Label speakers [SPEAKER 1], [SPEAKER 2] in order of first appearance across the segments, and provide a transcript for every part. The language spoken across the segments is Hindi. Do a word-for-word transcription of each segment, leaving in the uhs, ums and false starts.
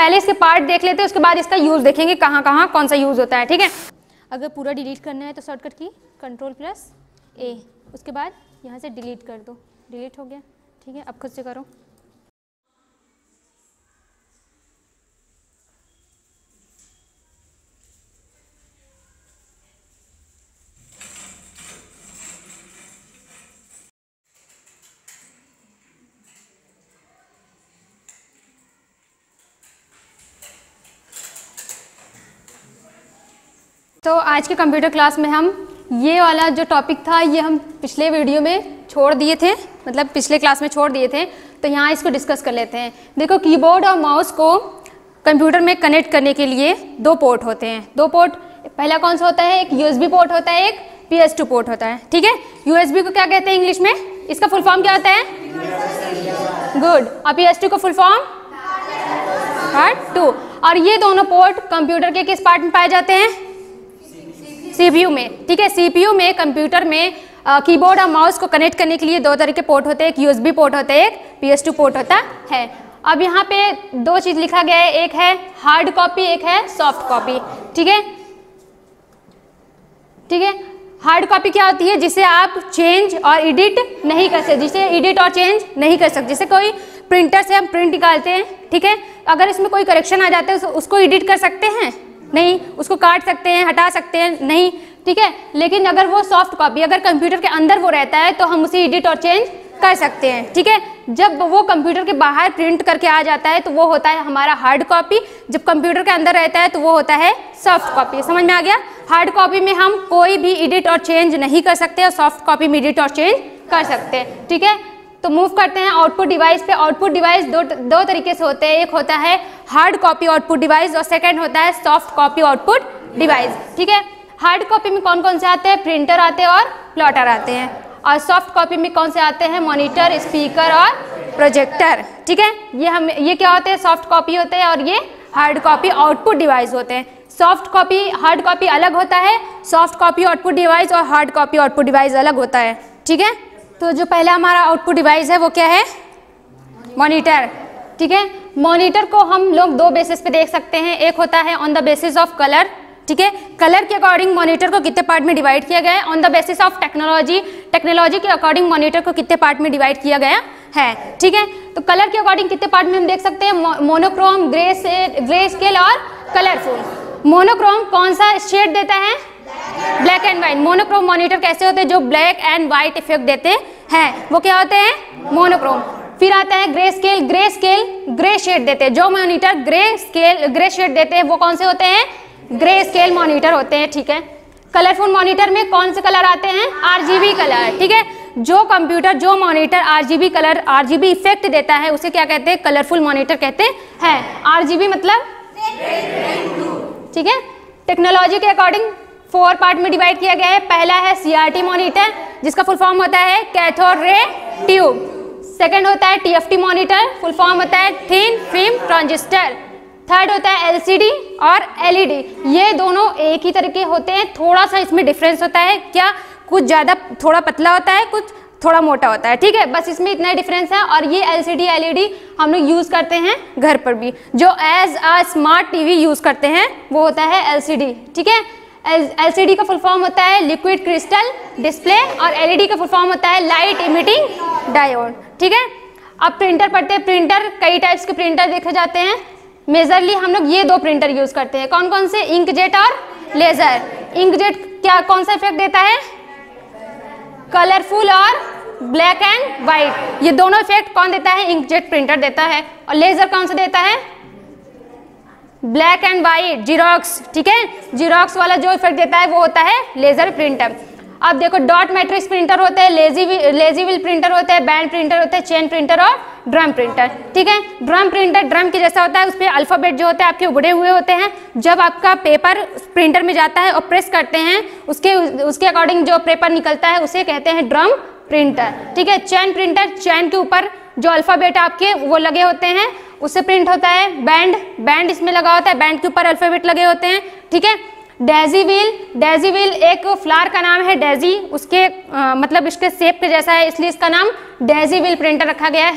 [SPEAKER 1] पहले इसके पार्ट देख लेते हैं, उसके बाद इसका यूज़ देखेंगे कहाँ कहाँ कौन सा यूज़ होता है, ठीक है। अगर पूरा डिलीट करना है तो शॉर्टकट की कंट्रोल प्लस ए, उसके बाद यहाँ से डिलीट कर दो, डिलीट हो गया, ठीक है। अब खुद से करो। तो आज के कंप्यूटर क्लास में हम ये वाला जो टॉपिक था ये हम पिछले वीडियो में छोड़ दिए थे, मतलब पिछले क्लास में छोड़ दिए थे, तो यहाँ इसको डिस्कस कर लेते हैं। देखो, कीबोर्ड और माउस को कंप्यूटर में कनेक्ट करने के लिए दो पोर्ट होते हैं। दो पोर्ट, पहला कौन सा होता है, एक यूएसबी पोर्ट होता है, एक पी एस टू पोर्ट होता है, ठीक है। यूएसबी को क्या कहते हैं इंग्लिश में, इसका फुल फॉर्म क्या होता है, गुड। और पी एस टू का फुल फॉर्म पार्ट टू। और ये दोनों पोर्ट कंप्यूटर के किस पार्ट में पाए जाते हैं, सीपीयू में, ठीक है। सीपीयू में, कंप्यूटर में कीबोर्ड और माउस को कनेक्ट करने के लिए दो तरह के पोर्ट होते हैं, एक यूएसबी पोर्ट होता है, एक पी एस टू पोर्ट होता है। अब यहाँ पे दो चीज़ लिखा गया है, एक है हार्ड कॉपी, एक है सॉफ्ट कॉपी, ठीक है, ठीक है। हार्ड कॉपी क्या होती है, जिसे आप चेंज और एडिट नहीं कर सकते, जिसे एडिट और चेंज नहीं कर सकते। जैसे कोई प्रिंटर से हम प्रिंट निकालते हैं, ठीक है, अगर इसमें कोई करेक्शन आ जाता है उसको एडिट कर सकते हैं, नहीं, उसको काट सकते हैं, हटा सकते हैं, नहीं, ठीक है। लेकिन अगर वो सॉफ्ट कॉपी, अगर कंप्यूटर के अंदर वो रहता है तो हम उसे एडिट और चेंज कर सकते हैं, ठीक है। जब वो कंप्यूटर के बाहर प्रिंट करके आ जाता है तो वो होता है हमारा हार्ड कॉपी, जब कंप्यूटर के अंदर रहता है तो वो होता है सॉफ्ट कॉपी। समझ में आ गया। हार्ड कॉपी में हम कोई भी एडिट और चेंज नहीं कर सकते और सॉफ्ट कॉपी में एडिट और चेंज कर सकते हैं, ठीक है। तो मूव करते हैं आउटपुट डिवाइस पे। आउटपुट डिवाइस दो दो तरीके से होते हैं, एक होता है हार्ड कॉपी आउटपुट डिवाइस और सेकंड होता है सॉफ्ट कॉपी आउटपुट डिवाइस, ठीक है। हार्ड कॉपी में कौन कौन से आते हैं, प्रिंटर आते हैं और प्लॉटर आते हैं, और सॉफ्ट कॉपी में कौन से आते हैं, मॉनिटर, स्पीकर और प्रोजेक्टर, ठीक है। ये हम ये क्या होते हैं, सॉफ्ट कॉपी होते हैं और ये हार्ड कॉपी आउटपुट डिवाइस होते हैं। सॉफ्ट कॉपी हार्ड कॉपी अलग होता है, सॉफ्ट कॉपी आउटपुट डिवाइस और हार्ड कॉपी आउटपुट डिवाइस अलग होता है, ठीक है। तो जो पहला हमारा आउटपुट डिवाइस है वो क्या है, मॉनिटर, ठीक है। मॉनिटर को हम लोग दो बेसिस पे देख सकते हैं, एक होता है on the basis of colour, ठीक है। कलर के अकॉर्डिंग मॉनिटर को कितने पार्ट में डिवाइड किया गया है, on the basis of technology, technology के अकॉर्डिंग मॉनिटर को कितने पार्ट में डिवाइड किया गया है, ठीक है। तो कलर के अकॉर्डिंग कितने पार्ट में हम देख सकते हैं, मोनोक्रोम, ग्रे से ग्रे स्केल और कलरफुल। मोनोक्रोम कौन सा शेड देता है, black and white. Monochrome monitor कैसे होते हैं, जो ब्लैक एंड व्हाइट इफेक्ट देते हैं, वो क्या होते हैं, मोनोक्रोम। फिर आता है grey scale, grey scale grey shade देते हैं, जो monitor grey scale grey shade देते हैं वो कौन से होते हैं, ग्रे स्केल मॉनिटर होते हैं, ठीक है। कलरफुल मॉनिटर में कौन से कलर आते हैं, आरजीबी कलर, ठीक है। जो कंप्यूटर, जो monitor RGB colour, RGB effect देता है उसे क्या कहते हैं, कलरफुल मॉनिटर कहते हैं। आरजीबी मतलब, ठीक है। टेक्नोलॉजी के अकॉर्डिंग फोर पार्ट में डिवाइड किया गया है। पहला है सीआरटी मॉनिटर, जिसका फुल फॉर्म होता है कैथोड रे ट्यूब। सेकंड होता है टीएफटी मॉनिटर, फुल फॉर्म होता है थिन फिल्म ट्रांजिस्टर। थर्ड होता है एलसीडी और एलईडी। ये दोनों एक ही तरह के होते हैं, थोड़ा सा इसमें डिफरेंस होता है, क्या, कुछ ज़्यादा थोड़ा पतला होता है, कुछ थोड़ा मोटा होता है, ठीक है, बस इसमें इतना डिफरेंस है। और ये एलसीडी एलईडी हम लोग यूज़ करते हैं घर पर भी, जो as a smart TV use करते हैं वो होता है एलसीडी, ठीक है। एलसीडी का फुल फॉर्म होता है लिक्विड क्रिस्टल डिस्प्ले और एलईडी का फुल फॉर्म होता है लाइट इमिटिंग डायोड, ठीक है। अब प्रिंटर पढ़ते हैं। प्रिंटर, कई टाइप्स के प्रिंटर देखे जाते हैं। मेजरली हम लोग ये दो प्रिंटर यूज करते हैं, कौन कौन से, इंकजेट और लेजर। इंकजेट क्या, कौन सा इफेक्ट देता है, कलरफुल और ब्लैक एंड व्हाइट। ये दोनों इफेक्ट कौन देता है, इंकजेट प्रिंटर देता है। और लेजर कौन सा देता है, ब्लैक एंड व्हाइट, जीरोक्स, ठीक है। जीरोक्स वाला जो इफेक्ट देता है वो होता है लेजर प्रिंटर। अब देखो, डॉट मैट्रिक्स प्रिंटर होते हैं, लेजी लेजी व्हील प्रिंटर होते हैं, बैंड प्रिंटर होते हैं, चेन प्रिंटर और ड्रम प्रिंटर, ठीक है। ड्रम प्रिंटर ड्रम के जैसा होता है, उस पर अल्फाबेट जो होते हैं आपके उगड़े हुए होते हैं। जब आपका पेपर प्रिंटर में जाता है और प्रेस करते हैं, उसके उसके अकॉर्डिंग जो पेपर निकलता है उसे कहते हैं ड्रम प्रिंटर, ठीक है। चैन प्रिंटर, चैन के ऊपर जो अल्फाबेट आपके वो लगे होते हैं उससे प्रिंट होता है। बैंड, बैंड इसमें लगा होता है, बैंड के ऊपर अल्फाबेट लगे होते हैं, ठीक है। डेजी व्हील, डेजी व्हील एक फ्लावर का नाम है डेजी, उसके आ, मतलब इसके शेप के जैसा है, इसलिए इसका नाम डेजी व्हील प्रिंटर रखा गया है।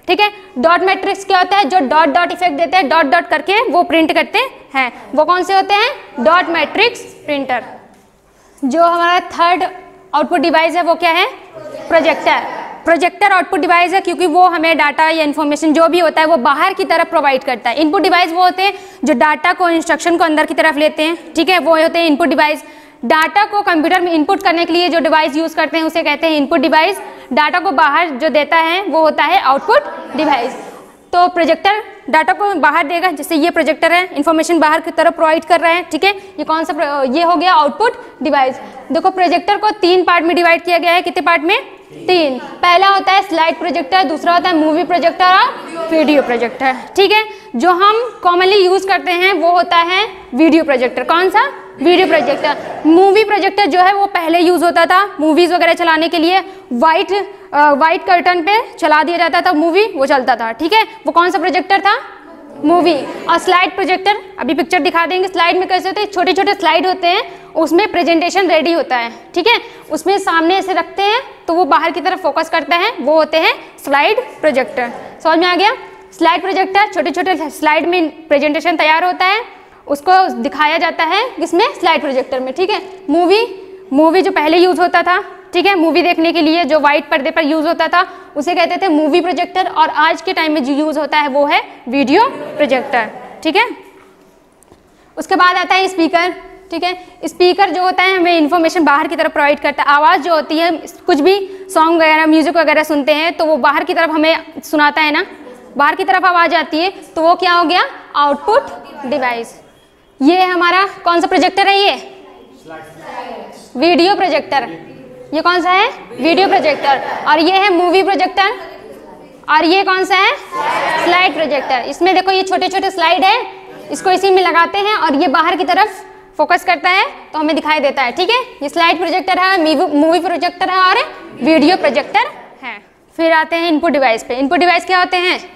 [SPEAKER 1] ठीक है। डॉट मैट्रिक्स क्या होता है, जो डॉट डॉट इफेक्ट देते हैं, डॉट डॉट करके वो प्रिंट करते हैं, वो कौन से होते हैं, डॉट मैट्रिक्स प्रिंटर। जो हमारा थर्ड आउटपुट डिवाइस है वो क्या है, प्रोजेक्टर। प्रोजेक्टर आउटपुट डिवाइस है क्योंकि वो हमें डाटा या इन्फॉर्मेशन जो भी होता है वो बाहर की तरफ प्रोवाइड करता है। इनपुट डिवाइस वो होते हैं जो डाटा को, इंस्ट्रक्शन को अंदर की तरफ लेते हैं, ठीक है, वो होते हैं इनपुट डिवाइस। डाटा को कंप्यूटर में इनपुट करने के लिए जो डिवाइस यूज़ करते हैं उसे कहते हैं इनपुट डिवाइस। डाटा को बाहर जो देता है वो होता है आउटपुट डिवाइस। तो प्रोजेक्टर डाटा को बाहर देगा, जैसे ये प्रोजेक्टर है, इन्फॉर्मेशन बाहर की तरफ प्रोवाइड कर रहा है, ठीक है। ये कौन सा, ये हो गया आउटपुट डिवाइस। देखो प्रोजेक्टर को तीन पार्ट में डिवाइड किया गया है, कितने पार्ट में, तीन। पहला होता है स्लाइड प्रोजेक्टर, दूसरा होता है मूवी प्रोजेक्टर और वीडियो प्रोजेक्टर, ठीक है। जो हम कॉमनली यूज करते हैं वो होता है वीडियो प्रोजेक्टर। कौन सा, वीडियो प्रोजेक्टर। मूवी प्रोजेक्टर जो है वो पहले यूज होता था मूवीज वगैरह चलाने के लिए, वाइट वाइट कर्टन पे चला दिया जाता था मूवी, वो चलता था, ठीक है। वो कौन सा प्रोजेक्टर था, मूवी। और स्लाइड प्रोजेक्टर, अभी पिक्चर दिखा देंगे। स्लाइड में कैसे होते हैं, छोटे छोटे स्लाइड होते हैं, उसमें प्रेजेंटेशन रेडी होता है, ठीक है, उसमें सामने ऐसे रखते हैं तो वो बाहर की तरफ फोकस करता है, वो होते हैं स्लाइड प्रोजेक्टर। समझ में आ गया। स्लाइड प्रोजेक्टर, छोटे छोटे स्लाइड में प्रेजेंटेशन तैयार होता है, उसको दिखाया जाता है किसमें, स्लाइड प्रोजेक्टर में, ठीक है। मूवी, मूवी जो पहले यूज होता था, ठीक है, मूवी देखने के लिए जो वाइट पर्दे पर यूज होता था उसे कहते थे मूवी प्रोजेक्टर। और आज के टाइम में जो यूज होता है वो है वीडियो प्रोजेक्टर, ठीक है। उसके बाद आता है स्पीकर, ठीक है। स्पीकर जो होता है हमें इन्फॉर्मेशन बाहर की तरफ प्रोवाइड करता है। आवाज़ जो होती है, कुछ भी सॉन्ग वगैरह, म्यूजिक वगैरह सुनते हैं तो वो बाहर की तरफ हमें सुनाता है ना, बाहर की तरफ आवाज़ आती है, तो वो क्या हो गया, आउटपुट डिवाइस। ये हमारा कौन सा प्रोजेक्टर है, ये वीडियो प्रोजेक्टर। ये कौन सा है, वीडियो प्रोजेक्टर। और ये है मूवी प्रोजेक्टर। और ये कौन सा है, स्लाइड प्रोजेक्टर। इसमें देखो ये छोटे छोटे स्लाइड है, इसको इसी में लगाते हैं और ये बाहर की तरफ फोकस करता है तो हमें दिखाई देता है, ठीक है। ये स्लाइड प्रोजेक्टर है, मूवी प्रोजेक्टर है और वीडियो प्रोजेक्टर है। फिर आते हैं इनपुट डिवाइस पे। इनपुट डिवाइस क्या होते हैं,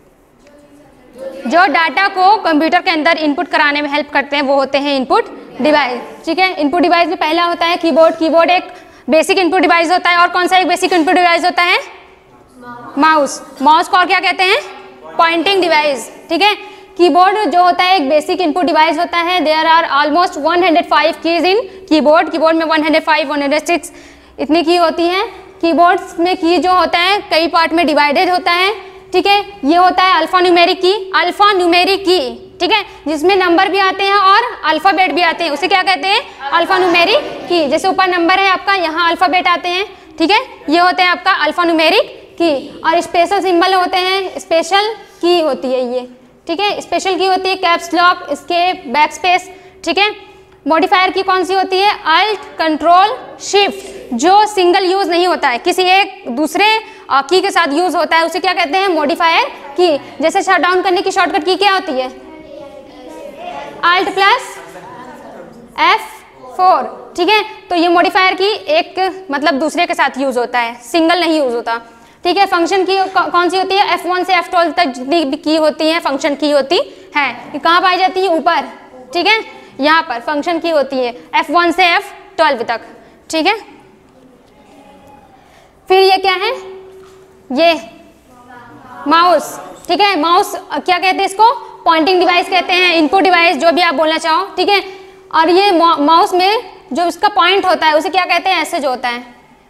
[SPEAKER 1] जो डाटा को कंप्यूटर के अंदर इनपुट कराने में हेल्प करते हैं वो होते हैं इनपुट डिवाइस, ठीक है। इनपुट डिवाइस में पहला होता है कीबोर्ड। कीबोर्ड एक बेसिक इनपुट डिवाइस होता है। और कौन सा एक बेसिक इनपुट डिवाइस होता है, माउस। माउस को और क्या कहते हैं, पॉइंटिंग डिवाइस, ठीक है। कीबोर्ड जो होता है एक बेसिक इनपुट डिवाइस होता है। There are almost one hundred five keys in keyboard. Keyboard में one hundred five, one hundred six इतनी की होती हैं। कीबोर्ड्स में की जो होता है कई पार्ट में डिवाइडेड होता है, ठीक है। ये होता है alpha numeric key, alpha numeric key, ठीक है, जिसमें नंबर भी आते हैं और अल्फाबेट भी आते हैं, उसे क्या कहते हैं, अल्फा न्यूमेरिक की। जैसे ऊपर नंबर है आपका, यहाँ अल्फाबेट आते हैं, ठीक है, ये होते हैं आपका अल्फा न्यूमेरिक की। और स्पेशल सिंबल होते हैं, स्पेशल की होती है ये, ठीक है। स्पेशल की होती है caps lock, escape, back space, ठीक है। मॉडिफायर की कौन सी होती है, अल्ट, कंट्रोल, शिफ्ट, जो सिंगल यूज नहीं होता है, किसी एक दूसरे की के साथ यूज होता है, उसे क्या कहते हैं, मॉडिफायर की। जैसे शट डाउन करने की शॉर्टकट की क्या होती है, अल्ट प्लस एफ फोर, ठीक है। तो ये मॉडिफायर की एक मतलब दूसरे के साथ यूज होता है, सिंगल नहीं यूज होता, ठीक है। फंक्शन की कौन सी होती है, एफ वन से एफ ट्वेल्व तक जितनी भी की होती है फंक्शन की होती है, ये कहाँ पाई जाती है, ऊपर, ठीक है, यहाँ पर फंक्शन की होती है एफ वन से एफ ट्वेल्व तक, ठीक है। फिर ये क्या है, ये माउस, ठीक है। माउस क्या कहते हैं, इसको पॉइंटिंग डिवाइस कहते हैं, इनपुट डिवाइस, जो भी आप बोलना चाहो, ठीक है। और ये माउस में जो इसका पॉइंट होता है उसे क्या कहते हैं, ऐसे जो होता है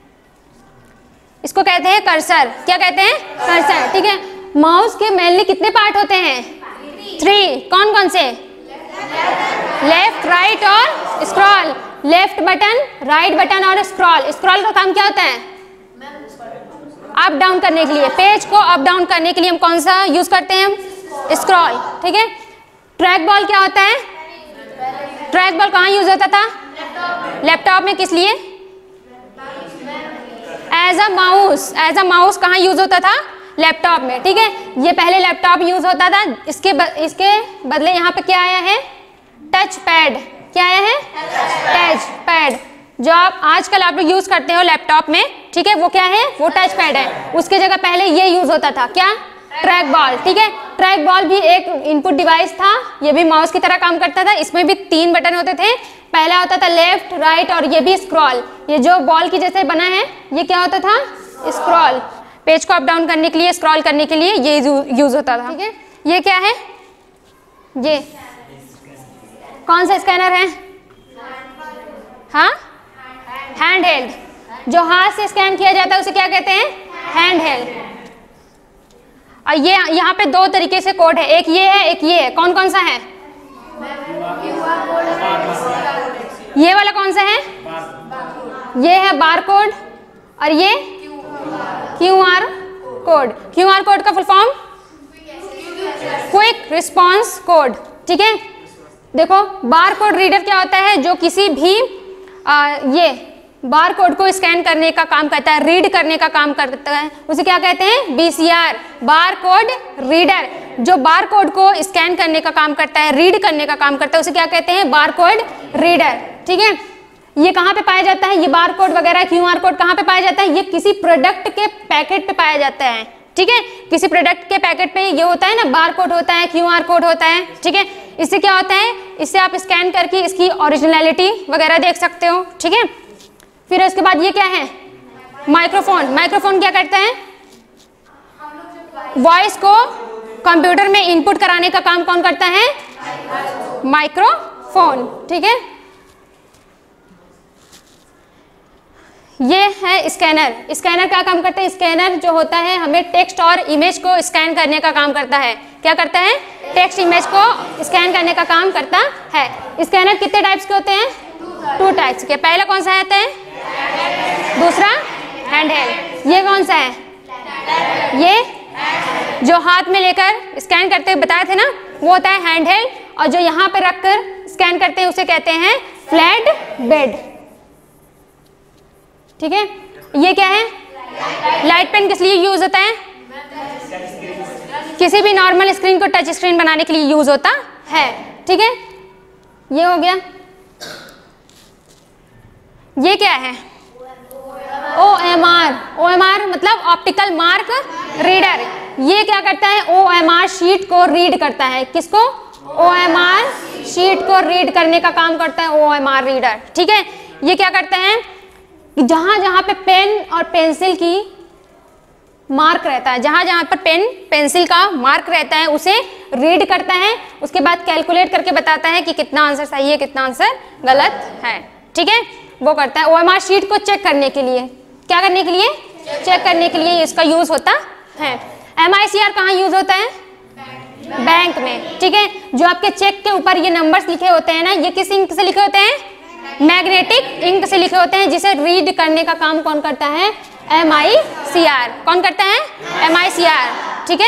[SPEAKER 1] इसको कहते हैं कर्सर। क्या कहते हैं, कर्सर, ठीक है। माउस के मेनली कितने पार्ट होते हैं, थ्री। कौन कौन से, लेफ्ट, राइट और scroll. Left button, right button और स्क्रॉल। स्क्रॉल का काम क्या होता है, अप डाउन करने के लिए, पेज को अप डाउन करने के लिए हम कौन सा यूज करते हैं, स्क्रॉल, ठीक है। ट्रैक बॉल क्या होता है, ट्रैक बॉल कहाँ यूज होता था, लैपटॉप में, किस लिए, as a mouse. As a mouse कहाँ यूज होता था, लैपटॉप में, ठीक है। ये पहले लैपटॉप यूज होता था, इसके ब, इसके बदले यहाँ पे क्या आया है, टच पैड। क्या आया है, टच पैड, जो आप आजकल आप लोग यूज करते हो लैपटॉप में, ठीक है, वो क्या है, वो टच पैड है। उसके जगह पहले ये यूज होता था, क्या, ट्रैक बॉल, ठीक है। ट्रैक बॉल भी एक इनपुट डिवाइस था, ये भी माउस की तरह काम करता था। इसमें भी तीन बटन होते थे, पहला होता था लेफ्ट, राइट और ये भी स्क्रॉल। ये जो बॉल की जैसे बना है ये क्या होता था, स्क्रॉल। पेज को अप डाउन करने के लिए, स्क्रॉल करने के लिए ये यूज होता था। ठीक है, ये क्या है? ये कौन सा स्कैनर है? हाँ, हैंड हेल्ड। जो हाथ से स्कैन किया जाता है उसे क्या कहते हैं? Hand held. और ये यहाँ पे दो तरीके से कोड है, एक ये है, एक ये है। कौन कौन सा है? ये वाला कौन सा है? ये है बार कोड और ये Q R code. Q R code का full form quick response code. ठीक है, देखो बार कोड रीडर क्या होता है? जो किसी भी आ, ये बार कोड को स्कैन करने का काम करता है, रीड करने का काम करता है, उसे क्या कहते हैं? B C R, bar code reader. जो बार कोड को स्कैन करने का काम करता है, रीड करने का काम करता है, उसे क्या कहते हैं? Bar code reader. ठीक है, ये कहाँ पे पाया जाता है? ये बार कोड वगैरह क्यू आर कोड कहाँ पे पाया जाता है? ये किसी प्रोडक्ट के पैकेट पे पाया जाता है। ठीक है, किसी प्रोडक्ट के पैकेट पे ये होता है ना, बार कोड होता है, क्यू आर कोड होता है। ठीक है, इससे क्या होता है? इससे आप स्कैन करके इसकी ओरिजिनलिटी वगैरह देख सकते हो। ठीक है, फिर उसके बाद ये क्या है? माइक्रोफोन। माइक्रोफोन क्या करता है? वॉइस को कंप्यूटर में इनपुट कराने का काम कौन करता है? माइक्रोफोन। ठीक है, ये है स्कैनर। स्कैनर क्या काम करता है? स्कैनर जो होता है हमें टेक्स्ट और इमेज को स्कैन करने का काम करता है। क्या करता है? टेक्स्ट इमेज को स्कैन करने का काम करता है। स्कैनर कितने टाइप्स के होते हैं? टू टाइप्स के। पहला कौन सा आता है? दूसरा हैंडहेल्ड। ये कौन सा है? ये जो हाथ में लेकर स्कैन करते हुए बताए थे ना, वो होता है हैंडहेल्ड। और जो यहाँ पे रखकर स्कैन करते हैं उसे कहते हैं फ्लैट बेड। ठीक है, ये क्या है? लाइट पेन किस लिए यूज होता है? किसी भी नॉर्मल स्क्रीन को टच स्क्रीन बनाने के लिए यूज होता है। ठीक है, ये हो गया। ये क्या है? O M R. O M R मतलब ऑप्टिकल मार्क रीडर। ये क्या करता है? ओ एम आर शीट को रीड करता है। किसको? ओ एम आर शीट को रीड करने का काम करता है ओ एम आर रीडर। ठीक है, ये क्या करता है? जहां जहां पे पेन और पेंसिल की मार्क रहता है, जहां जहां पर पेन पेंसिल का मार्क रहता है उसे रीड करता है। उसके बाद कैलकुलेट करके बताता है कि कितना आंसर सही है, कितना आंसर गलत है। ठीक है, वो करता है। ओ एम आर शीट को चेक करने के लिए, क्या करने के लिए? चेक करने के लिए इसका यूज होता है। एम आई सी आर कहाँ यूज होता है? बैंक में। ठीक है, जो आपके चेक के ऊपर ये नंबर्स लिखे होते हैं ना, ये किस इंक से लिखे होते हैं? मैग्नेटिक इंक से लिखे होते हैं, जिसे रीड करने का काम कौन करता है? M I C R. कौन करता है? M I C R. ठीक है,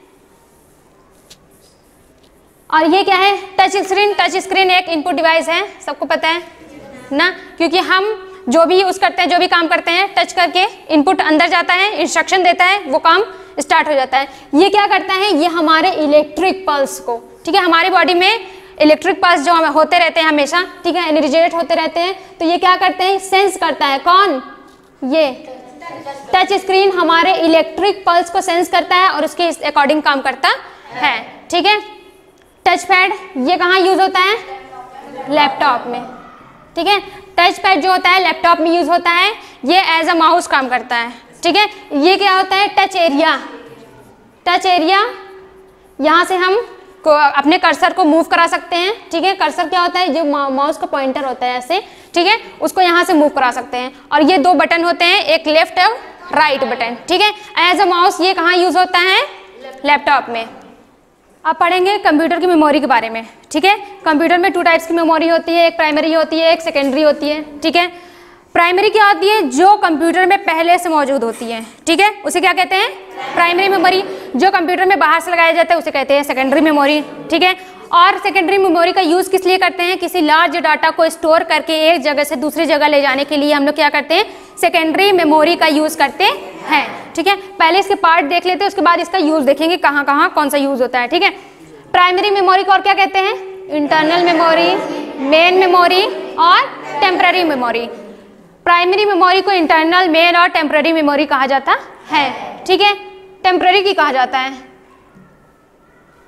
[SPEAKER 1] और ये क्या है? Touch screen. टच स्क्रीन एक इनपुट डिवाइस है, सबको पता है ना, क्योंकि हम जो भी यूज करते हैं, जो भी काम करते हैं, टच करके इनपुट अंदर जाता है, इंस्ट्रक्शन देता है, वो काम स्टार्ट हो जाता है। ये क्या करता है? ये हमारे इलेक्ट्रिक पल्स को, ठीक है, हमारी बॉडी में इलेक्ट्रिक पल्स जो हमें होते रहते हैं हमेशा, ठीक है, एनर्जेट होते रहते हैं, तो ये क्या करते हैं? सेंस करता है। कौन? ये टच स्क्रीन हमारे इलेक्ट्रिक पल्स को सेंस करता है और उसके अकॉर्डिंग काम करता है। ठीक है, टच पैड ये कहाँ यूज होता है? लैपटॉप में। ठीक है, टच पैड जो होता है लैपटॉप में यूज होता है, ये एज अ माउस काम करता है। ठीक है, ये क्या होता है? Touch area. टच एरिया, यहाँ से हम को अपने कर्सर को मूव करा सकते हैं। ठीक है, कर्सर क्या होता है? जो माउस का पॉइंटर होता है ऐसे, ठीक है, उसको यहाँ से मूव करा सकते हैं। और ये दो बटन होते हैं, एक लेफ्ट और राइट बटन। ठीक है, एज अ माउस ये कहाँ यूज होता है? लैपटॉप में। अब पढ़ेंगे कंप्यूटर की मेमोरी के बारे में। ठीक है, कंप्यूटर में टू टाइप्स की मेमोरी होती है, एक प्राइमरी होती है, एक सेकेंडरी होती है। ठीक है, प्राइमरी क्या होती है? जो कंप्यूटर में पहले से मौजूद होती है। ठीक है, उसे क्या कहते हैं? Primary memory. जो कंप्यूटर में बाहर से लगाया जाता है उसे कहते हैं सेकेंडरी मेमोरी। ठीक है, और सेकेंडरी मेमोरी का यूज किस लिए करते हैं? किसी लार्ज डाटा को स्टोर करके एक जगह से दूसरी जगह ले जाने के लिए हम लोग क्या करते हैं? सेकेंडरी मेमोरी का यूज करते हैं। ठीक है, पहले इसके पार्ट देख लेते हैं, उसके बाद इसका यूज देखेंगे कहाँ कहाँ कौन सा यूज होता है। ठीक है, प्राइमरी मेमोरी को और क्या कहते हैं? इंटरनल मेमोरी, मेन मेमोरी और टेम्पररी मेमोरी। प्राइमरी मेमोरी को इंटरनल, मेन और टेम्पररी मेमोरी कहा जाता है। ठीक है, टेम्पररी की कहा जाता है।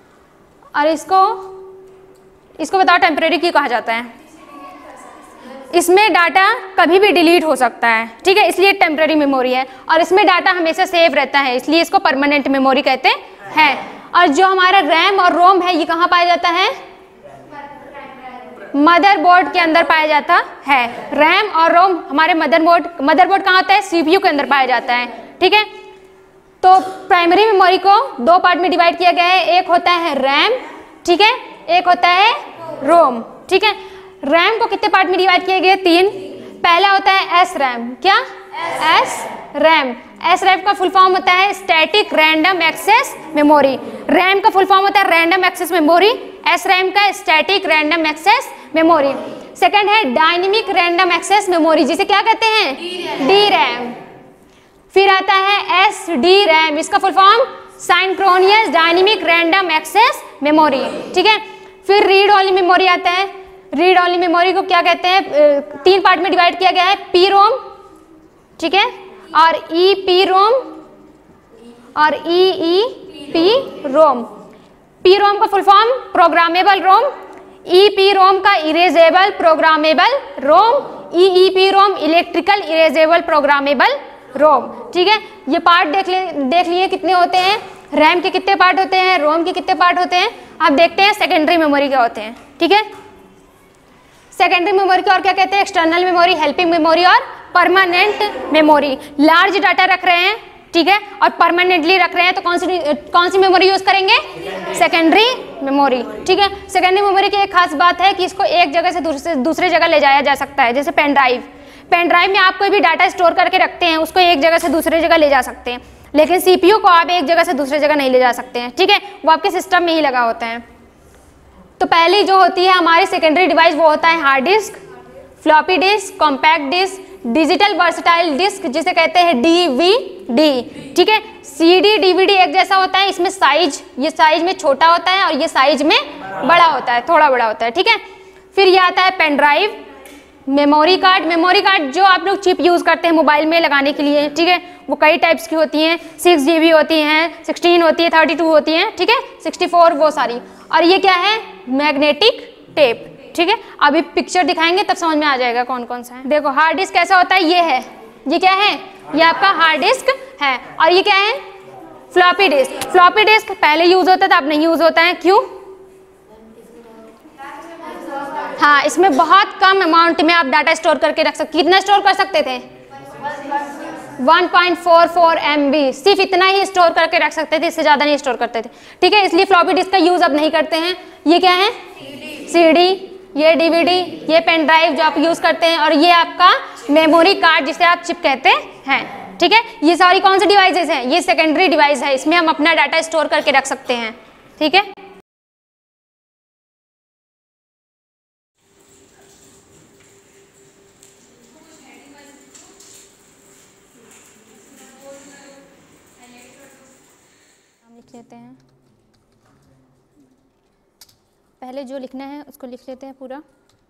[SPEAKER 1] और इसको इसको बताओ टेम्पररी की कहा जाता है? इसमें डाटा कभी भी डिलीट हो सकता है, ठीक है, इसलिए टेम्पररी मेमोरी है। और इसमें डाटा हमेशा सेव रहता है, इसलिए इसको परमानेंट मेमोरी कहते हैं। और जो हमारा रैम और रोम है ये कहाँ पाया जाता है? मदरबोर्ड के अंदर पाया जाता है। रैम और रोम हमारे मदरबोर्ड मदरबोर्ड कहाँ होता है? सीपीयू के अंदर पाया जाता है, ठीक है। तो प्राइमरी मेमोरी को दो पार्ट में डिवाइड किया गया है, एक होता है रैम, ठीक है, एक होता है रोम, ठीक है। रैम को कितने पार्ट में डिवाइड किया गया? तीन। पहला होता है एस रैम। क्या? S RAM. एस रैम का फुल फॉर्म होता है static random access memory. RAM का फुल फॉर्म होता है random access memory, S RAM का static random access memory. Second है डायनेमिक रैंडम एक्सेस मेमोरी, जिसे क्या कहते हैं? D RAM. फिर आता है एस डी रैम, इसका full form synchronous dynamic random access memory, ठीक है। फिर रीड ओनली मेमोरी आता है। रीड ओनली मेमोरी को क्या कहते हैं? तीन पार्ट में डिवाइड किया गया है, पी रोम, ठीक है, और ई पी रोम और ई ई पी रोम। पी रोम का full form programmable ROM, E P ROM का erasable programmable ROM, E E P ROM electrical erasable programmable ROM, ठीक है। ये पार्ट देख ले देख लिए कितने होते हैं? रैम के कितने पार्ट होते हैं, रोम के कितने पार्ट होते हैं? आप देखते हैं सेकेंडरी मेमोरी क्या होते हैं, ठीक है। सेकेंडरी मेमोरी को और क्या कहते हैं? एक्सटर्नल मेमोरी, हेल्पिंग मेमोरी और परमानेंट मेमोरी। लार्ज डाटा रख रहे हैं, ठीक है, और परमानेंटली रख रहे हैं तो कौन सी कौन सी मेमोरी यूज करेंगे? सेकेंडरी मेमोरी, ठीक है। सेकेंडरी मेमोरी की एक खास बात है कि इसको एक जगह से दूसरे दूसरे जगह ले जाया जा सकता है, जैसे पेन ड्राइव। पेन ड्राइव में आप कोई भी डाटा स्टोर करके रखते हैं, उसको एक जगह से दूसरे जगह ले जा सकते हैं, लेकिन सीपीयू को आप एक जगह से दूसरे जगह नहीं ले जा सकते हैं, ठीक है, वो आपके सिस्टम में ही लगा होता है। तो पहली जो होती है हमारी सेकेंडरी डिवाइस वो होता है hard disk, floppy disk, compact disk, digital versatile disk जिसे कहते हैं डीवीडी, ठीक है। सीडी डीवीडी एक जैसा होता है, इसमें साइज ये साइज में छोटा होता है और ये साइज में बड़ा होता है, थोड़ा बड़ा होता है, ठीक है। फिर ये आता है pen drive, memory card. Memory card जो आप लोग चिप यूज करते हैं मोबाइल में लगाने के लिए, ठीक है, वो कई टाइप्स की होती हैं, सिक्स जी बी होती हैं, सिक्सटीन होती है, थर्टी टू होती हैं, ठीक है, सिक्सटी फोर, वो सारी। और ये क्या है? मैग्नेटिक टेप, ठीक है। अभी पिक्चर दिखाएंगे तब समझ में आ जाएगा कौन कौन सा है। देखो हार्ड डिस्क कैसा होता है, ये है, ये क्या है? ये आपका हार्ड डिस्क है। और ये क्या है? Floppy disk. फ्लॉपी डिस्क पहले यूज होता था, अब नहीं यूज होता है, क्यों? हाँ, इसमें बहुत कम अमाउंट में आप डाटा स्टोर करके रख सकते। कितना स्टोर कर सकते थे? One point four four M B, सिर्फ इतना ही स्टोर करके रख सकते थे, इससे ज़्यादा नहीं स्टोर करते थे, ठीक है। इसलिए फ्लॉपी डिस्क का यूज़ अब नहीं करते हैं। ये क्या है? सीडी, ये डीवीडी, ये पेन ड्राइव जो आप यूज़ करते हैं, और ये आपका मेमोरी कार्ड जिसे आप चिप कहते हैं, ठीक है। ये सारी कौन सी डिवाइसेस हैं? ये सेकेंडरी डिवाइस है, इसमें हम अपना डाटा स्टोर करके रख सकते हैं, ठीक है। लिख लेते हैं, पहले जो लिखना है उसको लिख लेते हैं पूरा।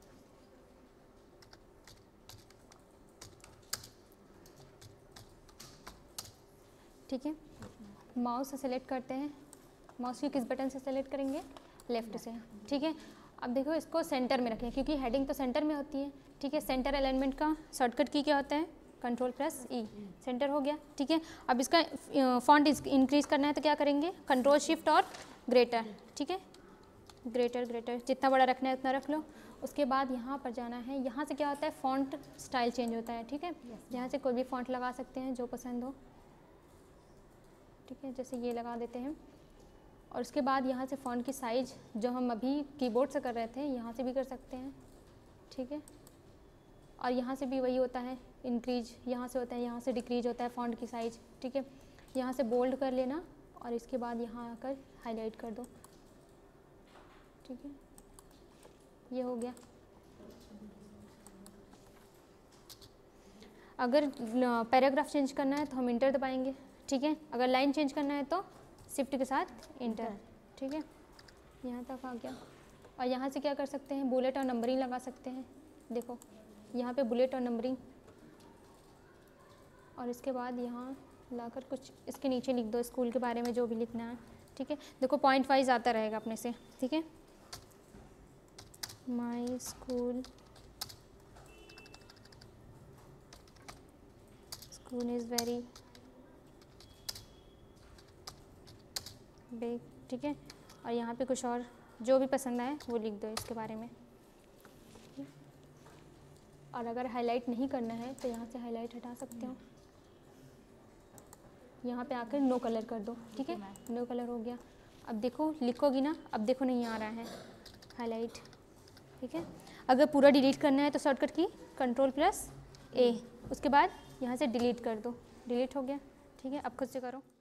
[SPEAKER 1] ठीक है, माउस से सेलेक्ट करते हैं। माउस की किस बटन से सेलेक्ट करेंगे? लेफ्ट से, ठीक है। अब देखो इसको सेंटर में रखें क्योंकि हेडिंग तो सेंटर में होती है, ठीक है। सेंटर अलाइनमेंट का शॉर्टकट की क्या होता है? कंट्रोल प्लस ई, सेंटर हो गया, ठीक है। अब इसका फॉन्ट इंक्रीज करना है तो क्या करेंगे? कंट्रोल शिफ्ट और ग्रेटर, ठीक है, ग्रेटर ग्रेटर जितना बड़ा रखना है उतना रख लो। उसके बाद यहाँ पर जाना है, यहाँ से क्या होता है? फॉन्ट स्टाइल चेंज होता है, ठीक है। यहाँ से कोई भी फॉन्ट लगा सकते हैं जो पसंद हो, ठीक है, जैसे ये लगा देते हैं। और उसके बाद यहाँ से फॉन्ट की साइज़ जो हम अभी कीबोर्ड से कर रहे थे, यहाँ से भी कर सकते हैं, ठीक है। और यहाँ से भी वही होता है, इंक्रीज यहाँ से होता है, यहाँ से डिक्रीज होता है फॉन्ट की साइज़, ठीक है। यहाँ से बोल्ड कर लेना और इसके बाद यहाँ आकर हाईलाइट कर दो, ठीक है, ये हो गया। अगर पैराग्राफ चेंज करना है तो हम इंटर दबाएंगे, ठीक है। अगर लाइन चेंज करना है तो शिफ्ट के साथ इंटर, ठीक है। यहाँ तक आ गया। और यहाँ से क्या कर सकते हैं? बुलेट और नंबरिंग लगा सकते हैं। देखो यहाँ पे बुलेट और नंबरिंग, और इसके बाद यहाँ लाकर कुछ इसके नीचे लिख दो स्कूल के बारे में जो भी लिखना है, ठीक है। देखो पॉइंट वाइज आता रहेगा अपने से, ठीक है। My school moon is very big, ठीक है। और यहाँ पे कुछ और जो भी पसंद आए वो लिख दो इसके बारे में। और अगर हाईलाइट नहीं करना है तो यहाँ से हाईलाइट हटा सकते हो, यहाँ पे आकर नो कलर कर दो, ठीक है। नो कलर हो गया। अब देखो लिखोगी ना, अब देखो नहीं आ रहा है हाईलाइट, ठीक है। अगर पूरा डिलीट करना है तो शॉर्टकट की कंट्रोल प्लस ए, उसके बाद यहाँ से डिलीट कर दो, डिलीट हो गया, ठीक है। अब खुद से करो।